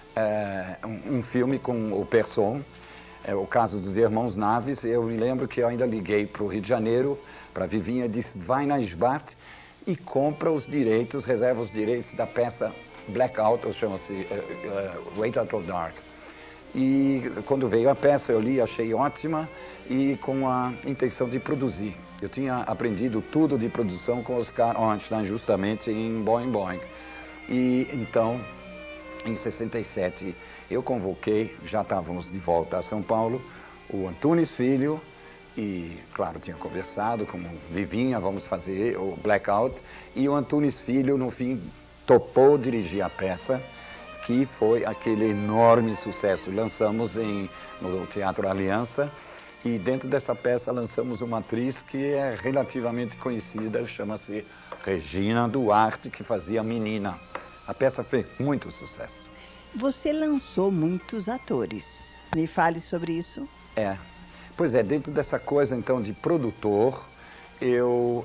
um filme com o Persson, o caso dos Irmãos Naves. Eu me lembro que eu ainda liguei para o Rio de Janeiro, para a Vivinha, e disse, vai na SBAT e compra os direitos, reserva os direitos da peça Blackout, ou chama-se Wait Until Dark. E quando veio a peça, eu li, achei ótima e com a intenção de produzir. Eu tinha aprendido tudo de produção com Oscar Ornstein, justamente em Boing Boing. E então, em 67, eu convoquei, já estávamos de volta a São Paulo, o Antunes Filho, e, claro, tinha conversado com Vivinha, vamos fazer o Blackout, e o Antunes Filho, no fim, topou dirigir a peça, que foi aquele enorme sucesso. Lançamos no Teatro Aliança e dentro dessa peça lançamos uma atriz que é relativamente conhecida, chama-se Regina Duarte, que fazia Menina. A peça fez muito sucesso. Você lançou muitos atores. Me fale sobre isso. Pois é, dentro dessa coisa então de produtor, eu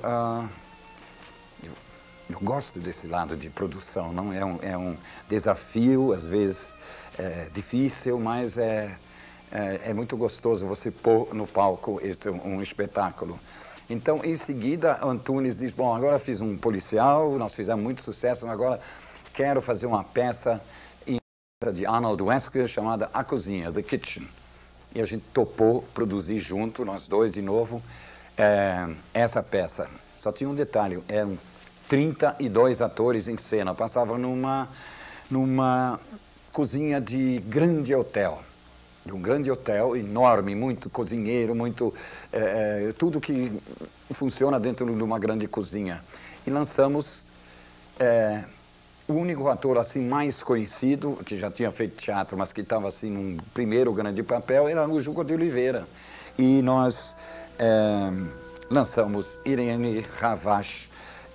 gosto desse lado de produção, não é um desafio, às vezes difícil, mas é muito gostoso você pôr no palco um espetáculo. Então, em seguida, Antunes diz, bom, agora fiz um policial, nós fizemos muito sucesso, agora quero fazer uma peça de Arnold Wesker chamada A Cozinha, The Kitchen. E a gente topou produzir junto, nós dois de novo, essa peça. Só tinha um detalhe, eram 32 atores em cena, passavam numa cozinha de grande hotel. Um grande hotel enorme, muito cozinheiro, muito tudo que funciona dentro de uma grande cozinha. E lançamos o único ator assim mais conhecido, que já tinha feito teatro, mas que estava assim num primeiro grande papel, era o Juca de Oliveira. E nós lançamos Irene Ravache,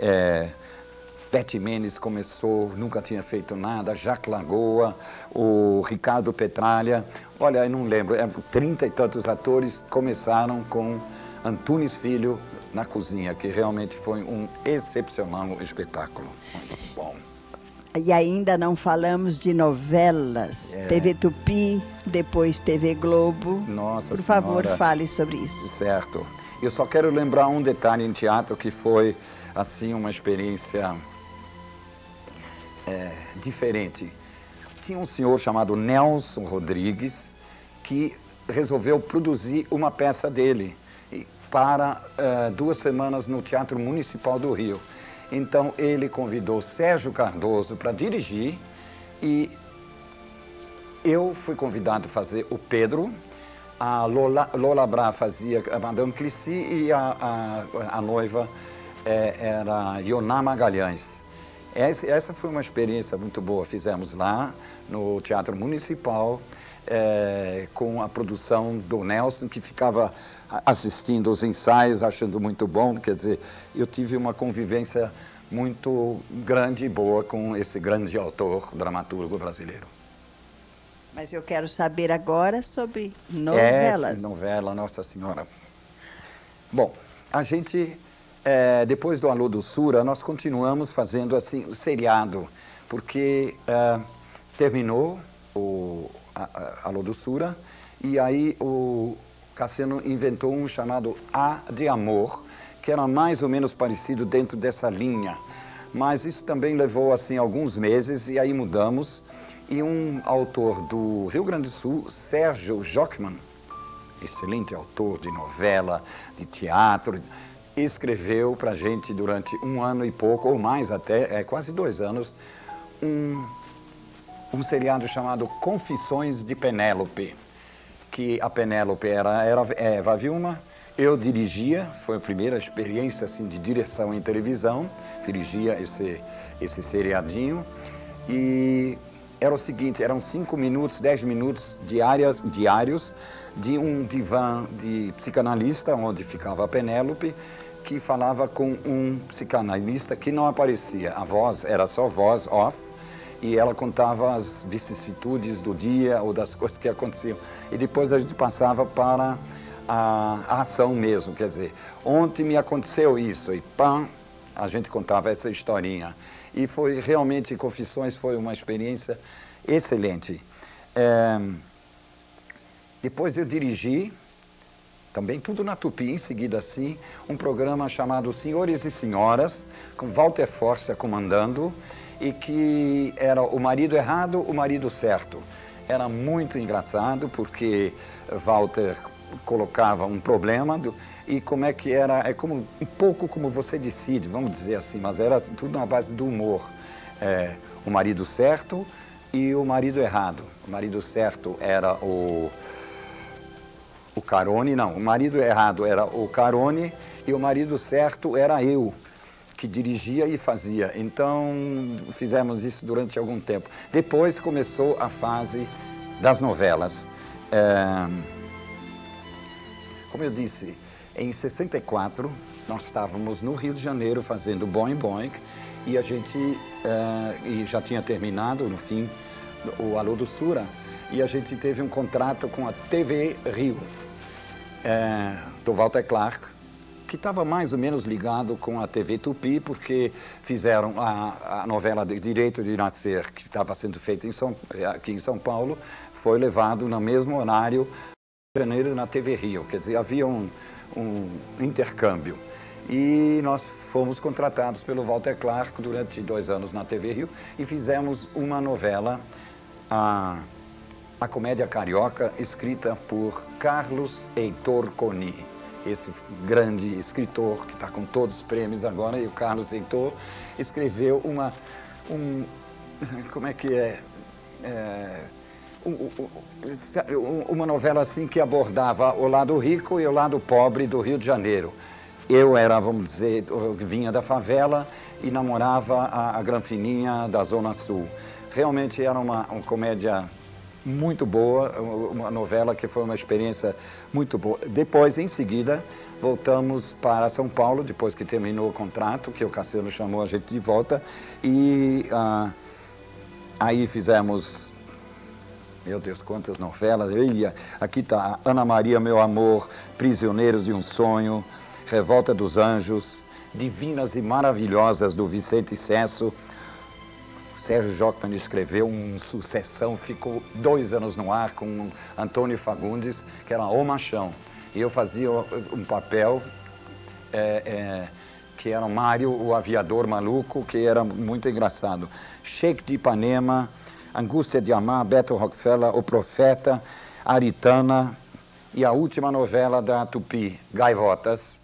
Bete Mendes começou, nunca tinha feito nada, Jacques Lagoa, o Ricardo Petralha, olha, eu não lembro, 30 e tantos atores começaram com Antunes Filho na cozinha, que realmente foi um excepcional espetáculo. Muito bom. E ainda não falamos de novelas. TV Tupi, depois TV Globo. Nossa Por favor, Senhora. fale sobre isso. Certo. Eu só quero lembrar um detalhe em teatro que foi, assim, uma experiência diferente. Tinha um senhor chamado Nelson Rodrigues que resolveu produzir uma peça dele para 2 semanas no Teatro Municipal do Rio. Então, ele convidou Sérgio Cardoso para dirigir e eu fui convidado a fazer o Pedro, a Lola Brá fazia a Madame Clissi e a noiva era Ioná Magalhães. Essa foi uma experiência muito boa. Fizemos lá no Teatro Municipal, com a produção do Nelson, que ficava assistindo os ensaios, achando muito bom. Quer dizer, eu tive uma convivência muito grande e boa com esse grande autor, dramaturgo brasileiro. Mas eu quero saber agora sobre novelas. Novela, Nossa Senhora. Bom, a gente, depois do Alô Doçura, nós continuamos fazendo assim o seriado, porque terminou o Alô Doçura, e aí o Cassiano inventou um chamado A de Amor, que era mais ou menos parecido dentro dessa linha. Mas isso também levou assim alguns meses, e aí mudamos. E um autor do Rio Grande do Sul, Sérgio Jockman, excelente autor de novela, de teatro, escreveu para a gente durante 1 ano e pouco, ou mais até, quase 2 anos, um seriado chamado Confissões de Penélope, que a Penélope era Eva Vilma, eu dirigia, foi a primeira experiência assim, de direção em televisão, dirigia esse seriadinho, e era o seguinte, eram 5 minutos, 10 minutos diários de um divã de psicanalista, onde ficava a Penélope, que falava com um psicanalista que não aparecia. A voz era só voz off, e ela contava as vicissitudes do dia ou das coisas que aconteciam. E depois a gente passava para a ação mesmo, quer dizer, ontem me aconteceu isso, e pam, a gente contava essa historinha. E foi realmente, Confissões foi uma experiência excelente. Depois eu dirigi, também tudo na Tupi, em seguida assim, um programa chamado Senhores e Senhoras, com Walter Força comandando, e que era O Marido Errado, O Marido Certo. Era muito engraçado, porque Walter colocava um problema, e como é que era, como um pouco como você decide, vamos dizer assim, mas era tudo na base do humor. O marido certo e o marido errado. O marido certo era o Carone, não, o marido errado era o Carone e o marido certo era eu, que dirigia e fazia. Então, fizemos isso durante algum tempo. Depois começou a fase das novelas. Como eu disse, em 64, nós estávamos no Rio de Janeiro fazendo Boing Boing, e a gente e já tinha terminado, no fim, o Alô Doçura, e a gente teve um contrato com a TV Rio, do Walter Clark, que estava mais ou menos ligado com a TV Tupi, porque fizeram a novela de Direito de Nascer, que estava sendo feita aqui em São Paulo, foi levado no mesmo horário de janeiro na TV Rio, quer dizer, havia um intercâmbio. E nós fomos contratados pelo Walter Clark durante 2 anos na TV Rio e fizemos uma novela, a Comédia Carioca, escrita por Carlos Heitor Coni, esse grande escritor que está com todos os prêmios agora, e o Carlos Heitor escreveu como é que é? Uma novela assim que abordava o lado rico e o lado pobre do Rio de Janeiro. Eu era, vamos dizer, vinha da favela e namorava a Granfininha da Zona Sul. Realmente era uma comédia muito boa, uma novela que foi uma experiência muito boa. Depois, em seguida, voltamos para São Paulo, depois que terminou o contrato, que o Cassiano chamou a gente de volta, e aí fizemos, meu Deus, quantas novelas. Aqui está Ana Maria, Meu Amor, Prisioneiros de um Sonho, Revolta dos Anjos, Divinas e Maravilhosas, do Vicente Cesso, Sérgio Jockman escreveu uma sucessão, ficou 2 anos no ar com Antônio Fagundes, que era O Machão. E eu fazia um papel que era Mário, o aviador maluco, que era muito engraçado. Sheik de Ipanema, Angústia de Amar, Beto Rockefeller, O Profeta, Aritana e a última novela da Tupi, Gaivotas,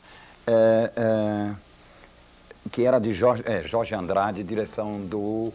que era de Jorge Andrade, direção do...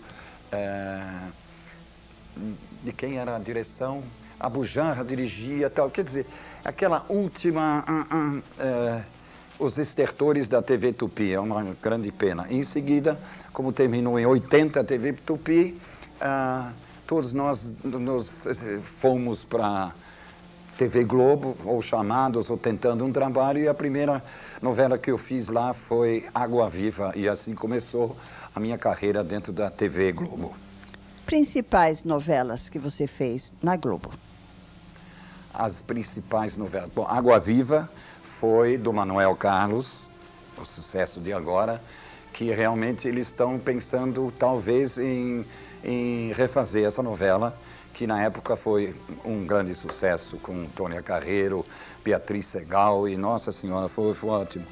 de quem era a direção? Abu Janra dirigia, tal. Quer dizer, aquela última... Os Estertores da TV Tupi, é uma grande pena. Em seguida, como terminou em 80 a TV Tupi, todos nós fomos para TV Globo, ou chamados, ou tentando um trabalho, e a primeira novela que eu fiz lá foi Água Viva, e assim começou a minha carreira dentro da TV Globo. Principais novelas que você fez na Globo? As principais novelas. Bom, Água Viva foi do Manuel Carlos, o sucesso de agora, que realmente eles estão pensando talvez em refazer essa novela, que na época foi um grande sucesso com Tônia Carreiro, Beatriz Segal e Nossa Senhora, foi ótimo.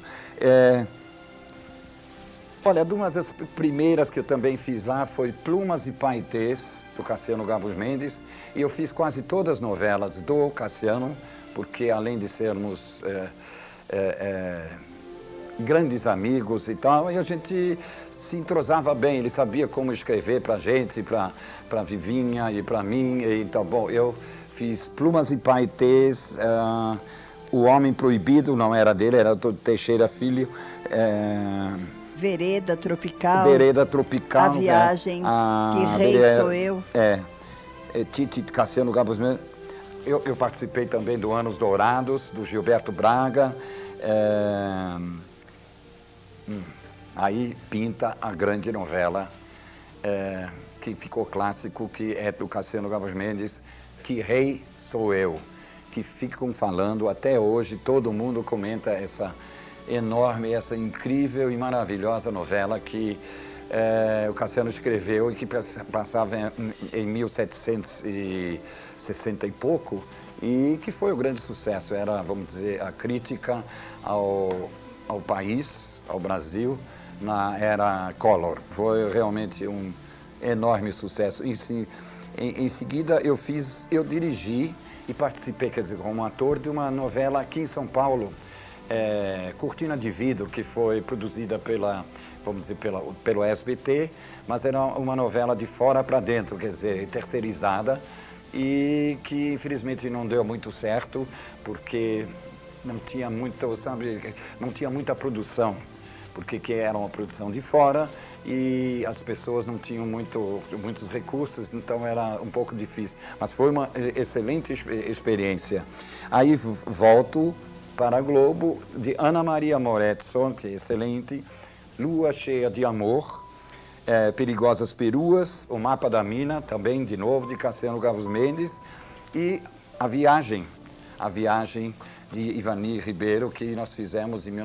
Olha, uma das primeiras que eu também fiz lá foi Plumas e Paetês, do Cassiano Gabos Mendes, e eu fiz quase todas as novelas do Cassiano, porque além de sermos grandes amigos e tal, e a gente se entrosava bem, ele sabia como escrever para a gente, para Vivinha e para mim, e, então, bom, eu fiz Plumas e Paetês, O Homem Proibido, não era dele, era do Teixeira Filho, Vereda Tropical. Vereda Tropical. A Viagem, Que Rei Sou Eu. Tite Cassiano Gabos Mendes. Eu participei também do Anos Dourados, do Gilberto Braga. Aí pinta a grande novela, que ficou clássico, que é do Cassiano Gabos Mendes, Que Rei Sou Eu, que ficam falando até hoje, todo mundo comenta essa enorme, essa incrível e maravilhosa novela que o Cassiano escreveu e que passava em 1760 e pouco, e que foi um grande sucesso. Era, vamos dizer, a crítica ao país, ao Brasil, na era Collor. Foi realmente um enorme sucesso. Em seguida, eu dirigi e participei, quer dizer, como ator de uma novela aqui em São Paulo, Cortina de Vidro, que foi produzida vamos dizer, pelo SBT, mas era uma novela de fora para dentro, quer dizer, terceirizada, e que infelizmente não deu muito certo, porque não tinha muito, sabe, não tinha muita produção, porque era uma produção de fora e as pessoas não tinham muitos recursos, então era um pouco difícil. Mas foi uma excelente experiência. Aí volto para a Globo, de Ana Maria Moretti, que é excelente, Lua Cheia de Amor, Perigosas Peruas, O Mapa da Mina, também, de novo, de Cassiano Gabos Mendes, e A Viagem de Ivani Ribeiro, que nós fizemos em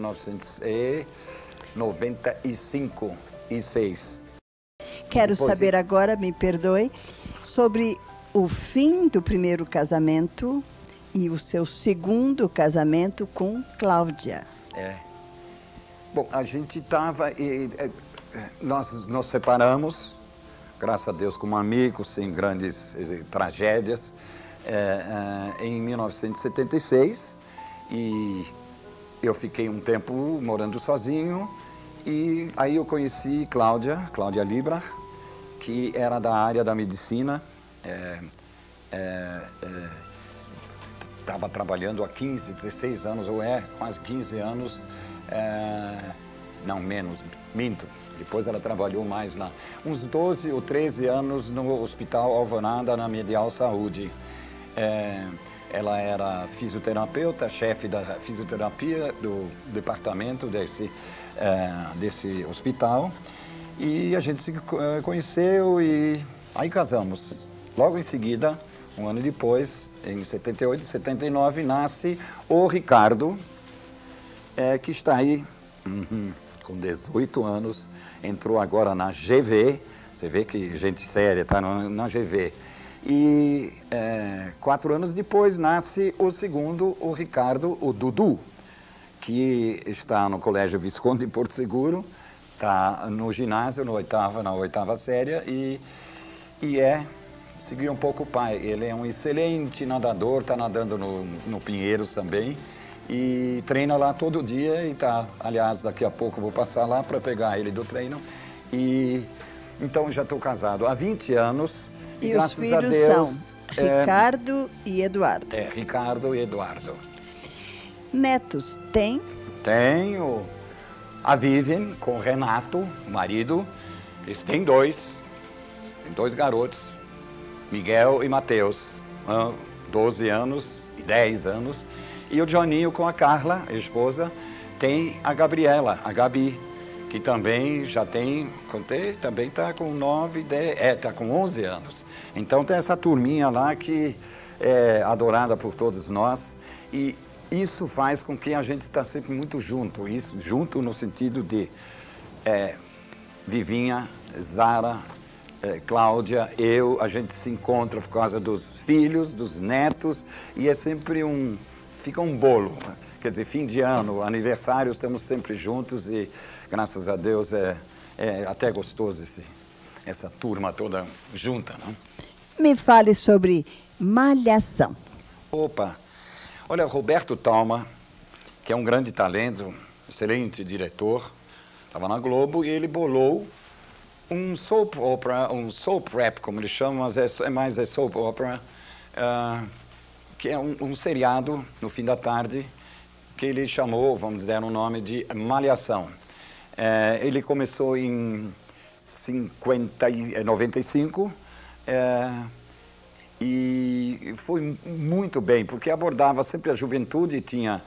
1995 e 6. Quero saber agora, me perdoe, sobre o fim do primeiro casamento e o seu segundo casamento com Cláudia. Bom, a gente estava... Nós nos separamos, graças a Deus, como amigos, sem grandes tragédias, em 1976. E eu fiquei um tempo morando sozinho. E aí eu conheci Cláudia Libra, que era da área da medicina. Estava trabalhando há 15, 16 anos, ou quase 15 anos, não menos, minto. Depois ela trabalhou mais lá. Uns 12 ou 13 anos no Hospital Alvorada, na Medial Saúde. Ela era fisioterapeuta, chefe da fisioterapia do departamento desse hospital. E a gente se conheceu e aí casamos. Logo em seguida, um ano depois, em 78, 79, nasce o Ricardo, que está aí com 18 anos, entrou agora na GV, Você vê que gente séria está na GV. E 4 anos depois nasce o segundo, o Ricardo, o Dudu, que está no Colégio Visconde de Porto Seguro, está no ginásio, na oitava série, seguiu um pouco o pai. Ele é um excelente nadador, está nadando no Pinheiros também, e treina lá todo dia, e tá, aliás, daqui a pouco vou passar lá para pegar ele do treino. E então já estou casado há 20 anos, e graças os filhos a Deus, são Ricardo e Eduardo. Ricardo e Eduardo. Netos tem? Tenho a Vivian com o Renato, o marido. Eles têm dois garotos, Miguel e Matheus, 12 anos e 10 anos. E o Joninho com a Carla, a esposa, tem a Gabriela, a Gabi, que também já tem, contei, também está com 9, 10, está com 11 anos. Então tem essa turminha lá que é adorada por todos nós, e isso faz com que a gente está sempre muito junto, isso junto no sentido de Vivinha, Zara, Cláudia, a gente se encontra por causa dos filhos, dos netos, e é sempre fica um bolo. Quer dizer, fim de ano, aniversário, estamos sempre juntos e, graças a Deus, é até gostoso essa turma toda junta, não? Me fale sobre Malhação. Opa! Olha, Roberto Talma, que é um grande talento, excelente diretor, estava na Globo e ele bolou um soap opera, um soap rap, como eles chamam, mas é mais soap opera, que é um seriado no fim da tarde, que ele chamou, vamos dizer, o nome de Malhação. Ele começou em 95 e foi muito bem, porque abordava sempre a juventude, tinha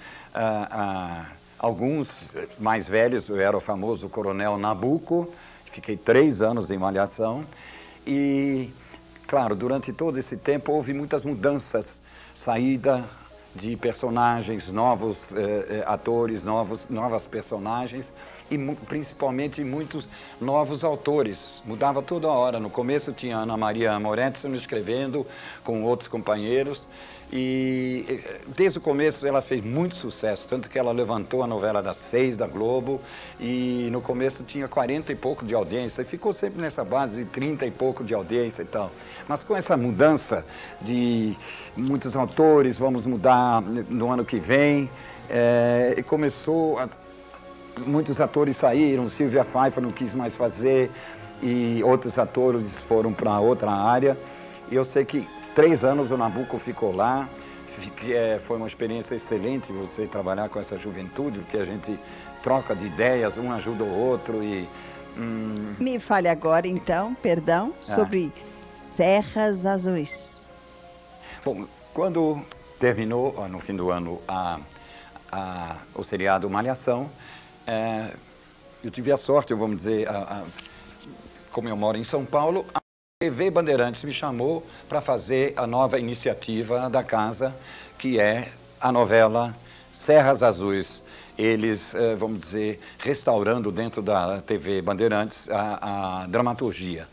alguns mais velhos, eu era o famoso Coronel Nabuco, fiquei 3 anos em Malhação e, claro, durante todo esse tempo houve muitas mudanças, saída de personagens, novos atores, novas personagens e principalmente muitos novos autores. Mudava toda hora. No começo tinha Ana Maria Moretti escrevendo com outros companheiros e desde o começo ela fez muito sucesso, tanto que ela levantou a novela das 6 da Globo e no começo tinha 40 e pouco de audiência e ficou sempre nessa base de 30 e pouco de audiência e tal. Mas com essa mudança de muitos autores, vamos mudar no ano que vem, e muitos atores saíram, Silvia Pfeiffer não quis mais fazer e outros atores foram para outra área. E eu sei que 3 anos o Nabuco ficou lá, foi uma experiência excelente você trabalhar com essa juventude, porque a gente troca de ideias, um ajuda o outro e... Me fale agora, então, perdão, sobre Serras Azuis. Bom, quando terminou, no fim do ano, o seriado Malhação, eu tive a sorte, vamos dizer, como eu moro em São Paulo, a TV Bandeirantes me chamou para fazer a nova iniciativa da casa, que é a novela Serras Azuis. Eles, vamos dizer, restaurando dentro da TV Bandeirantes a dramaturgia,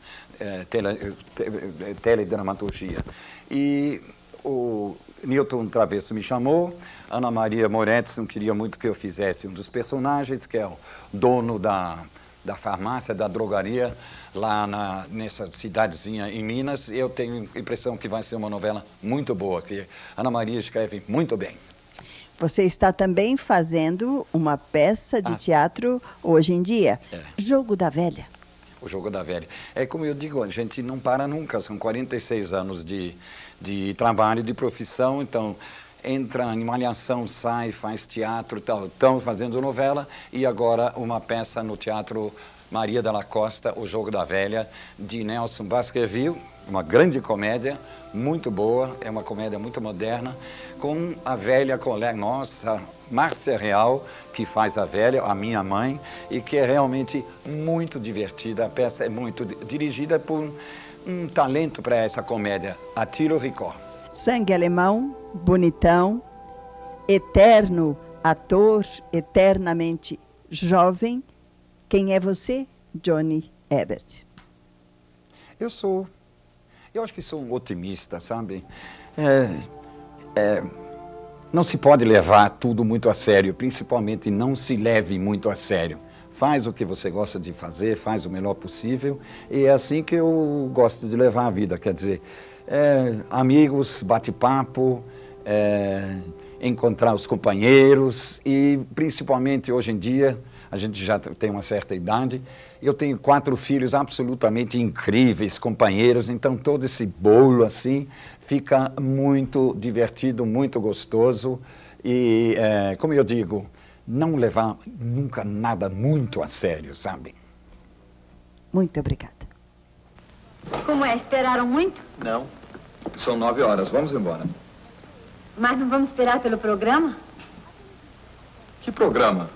teledramaturgia. E o Newton Travesso me chamou, Ana Maria Moretti não queria muito que eu fizesse um dos personagens, que é o dono da farmácia, da drogaria, lá nessa cidadezinha em Minas. Eu tenho a impressão que vai ser uma novela muito boa, que Ana Maria escreve muito bem. Você está também fazendo uma peça de teatro hoje em dia, Jogo da Velha. O Jogo da Velha. É como eu digo, a gente não para nunca, são 46 anos de trabalho, de profissão, então entra em Malhação, sai, faz teatro, estão fazendo novela e agora uma peça no Teatro Maria da Costa, O Jogo da Velha, de Nelson Baskerville, uma grande comédia, muito boa, é uma comédia muito moderna, com a velha colega nossa, Márcia Real, que faz a velha, a minha mãe, e que é realmente muito divertida. A peça é muito dirigida por um talento para essa comédia, Attilo Ricó. Sangue alemão, bonitão, eterno ator, eternamente jovem. Quem é você, Johnny Herbert? Eu acho que sou um otimista, sabe? Não se pode levar tudo muito a sério, principalmente não se leve muito a sério. Faz o que você gosta de fazer, faz o melhor possível, e é assim que eu gosto de levar a vida, quer dizer, amigos, bate-papo, encontrar os companheiros, e principalmente hoje em dia, a gente já tem uma certa idade, eu tenho 4 filhos absolutamente incríveis, companheiros, então todo esse bolo assim fica muito divertido, muito gostoso e, como eu digo, não levar nunca nada muito a sério, sabe? Muito obrigada. Como é? Esperaram muito? Não. São 9 horas, vamos embora. Mas não vamos esperar pelo programa? Que programa?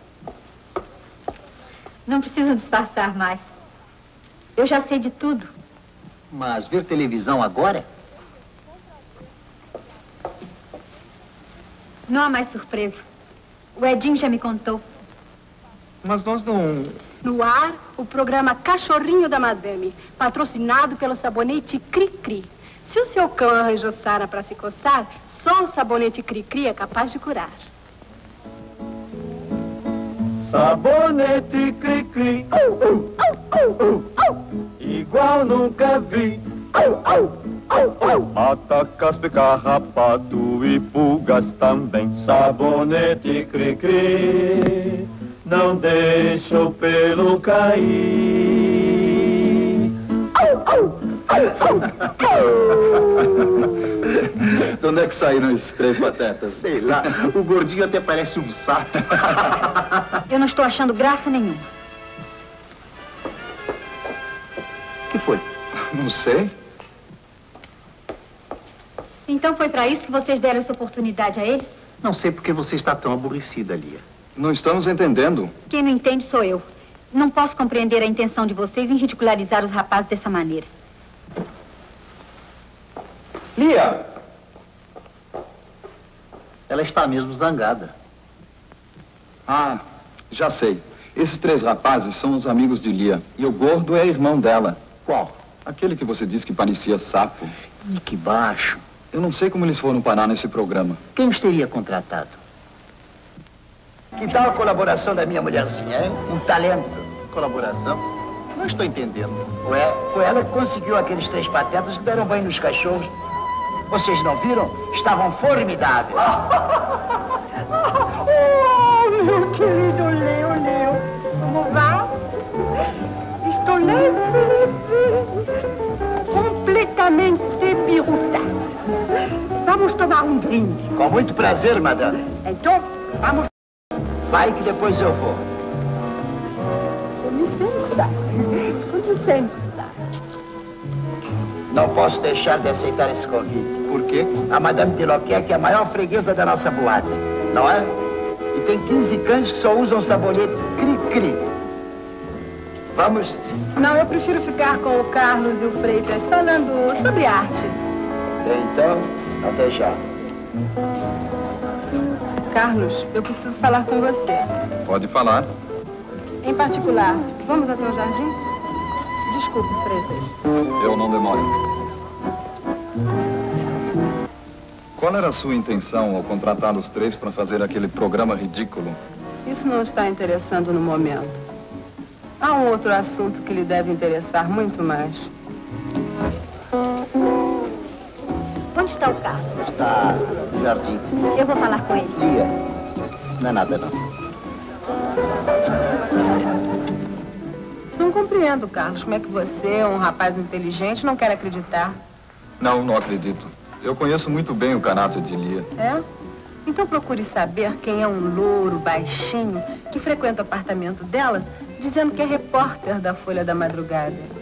Não precisam disfarçar mais. Eu já sei de tudo. Mas ver televisão agora? Não há mais surpresa. O Edinho já me contou. Mas nós não... No ar, o programa Cachorrinho da Madame, patrocinado pelo sabonete Cri-Cri. Se o seu cão arranjou Sara para se coçar, só o sabonete Cri-Cri é capaz de curar. Sabonete Cri-Cri, igual nunca vi. Mata caspa, carrapato e pulgas também. Sabonete Cri-Cri, não deixa o pelo cair. De onde é que saíram esses 3 patetas? Sei lá, o gordinho até parece um sapo. Eu não estou achando graça nenhuma. O que foi? Não sei. Então foi para isso que vocês deram essa oportunidade a eles? Não sei por que você está tão aborrecida, Lia. Não estamos entendendo. Quem não entende sou eu. Não posso compreender a intenção de vocês em ridicularizar os rapazes dessa maneira. Lia! Ela está mesmo zangada. Ah, já sei. Esses 3 rapazes são os amigos de Lia. E o gordo é irmão dela. Qual? Aquele que você disse que parecia sapo. E que baixo. Eu não sei como eles foram parar nesse programa. Quem os teria contratado? Que tal a colaboração da minha mulherzinha, hein? Um talento. Colaboração? Não estou entendendo. Foi ela que conseguiu aqueles 3 patetas que deram banho nos cachorros. Vocês não viram? Estavam formidáveis. Oh, meu querido Leo. Como vai? Estou leve, completamente biruta. Vamos tomar um drink. Com muito prazer, madame. Então, vamos. Vai que depois eu vou. Com licença. Com licença. Não posso deixar de aceitar esse convite. Por quê? A Madame Deloquec é a maior freguesa da nossa boate, não é? E tem 15 cães que só usam sabonete Cri-Cri. Vamos? Não, eu prefiro ficar com o Carlos e o Freitas falando sobre arte. Então, até já. Carlos, eu preciso falar com você. Pode falar. Em particular, vamos até o jardim? Desculpe, Freitas. Eu não demoro. Qual era a sua intenção ao contratar os 3 para fazer aquele programa ridículo? Isso não está interessando no momento. Há um outro assunto que lhe deve interessar muito mais. Onde está o Carlos? Está no jardim. Eu vou falar com ele. Lia, não é nada, não. Não compreendo, Carlos, como é que você, um rapaz inteligente, não quer acreditar. Não acredito. Eu conheço muito bem o caráter de Lia. É? Então procure saber quem é um louro baixinho que frequenta o apartamento dela, dizendo que é repórter da Folha da Madrugada.